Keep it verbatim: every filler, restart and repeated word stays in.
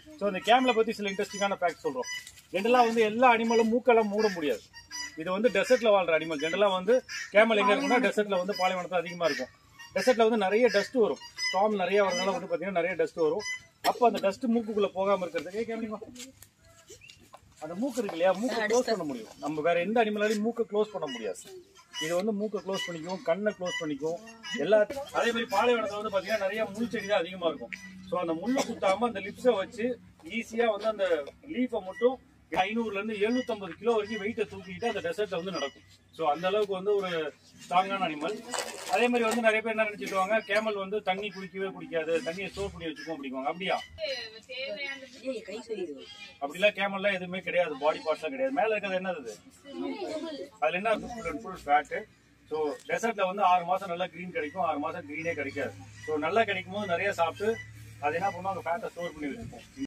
So இந்த கேமலை பற்றி சில இன்ட்ரெஸ்டிங்கான ஃபேக்ட் சொல்கிறோம். ஜென்ரலாக வந்து எல்லா அனிமலும் மூக்கெல்லாம் மூட முடியாது. இது வந்து டெசர்ட்ல வாழ்ற அனிமல். ஜென்ரலாக வந்து கேமல் எங்கே இருக்குன்னா டெசர்ட்ல வந்து பாலைவனத்தில் அதிகமாக இருக்கும். டெசர்ட்ல வந்து நிறைய டஸ்ட் வரும். ஸ்டார்ம் நிறைய வரதுனால வந்து பார்த்தீங்கன்னா நிறைய டஸ்ட் வரும். அப்போ அந்த டஸ்ட் மூக்குக்குள்ளே போகாமல் இருக்கிறதுக்கு கேமலிமா அந்த மூக்கு இருக்கு இல்லையா, மூக்கை க்ளோஸ் பண்ண முடியும். நம்ம வேற எந்த அனிமலாலையும் மூக்கை க்ளோஸ் பண்ண முடியாது. இது வந்து மூக்கை க்ளோஸ் பண்ணிக்கும், கண்ணை க்ளோஸ் பண்ணிக்கும் எல்லா. அதே மாதிரி பாலைவனத்தில் வந்து பார்த்தீங்கன்னா நிறைய முள் செடி தான் அதிகமாக இருக்கும். ஸோ அந்த முள்ளை குத்தாமல் அந்த லிப்ஸை வச்சு ஈஸியாக வந்து அந்த லீஃபை மட்டும் ஐநூறுல இருந்து எழுநூத்தி ஐம்பது கிலோ வரைக்கும் வெயிட்டை தூக்கிட்டு அந்த டெசர்ட்ல வந்து நடக்கும். ஸோ அந்த அளவுக்கு வந்து ஒரு ஸ்ட்ராங்கான அனிமல். அதே மாதிரி வந்து நிறைய பேர் என்ன நினைச்சிருவாங்க, கேமல் வந்து தண்ணி குடிக்கவே குடிக்காது, தண்ணியை ஸ்டோர் பண்ணி வச்சுக்கோம் அப்படிங்குவாங்க. அப்படியா? அப்படிலாம் கேமல்லாம் எதுவுமே கிடையாது, பாடி பார்ட்ஸ்லாம் கிடையாது. மேல இருக்கிறது என்னது, அதுல என்ன ஃபுல் ஃபேட்டு. ஸோ டெசர்ட்ல வந்து ஆறு மாசம் நல்லா கிரீன் கிடைக்கும், ஆறு மாசம் கிரீனே கிடைக்காது. ஸோ நல்லா கிடைக்கும் போது நிறைய சாப்பிட்டு அது என்ன பண்ணுவோம், அங்கே ஃபேட்டை ஸ்டோர் பண்ணி வச்சுப்போம்.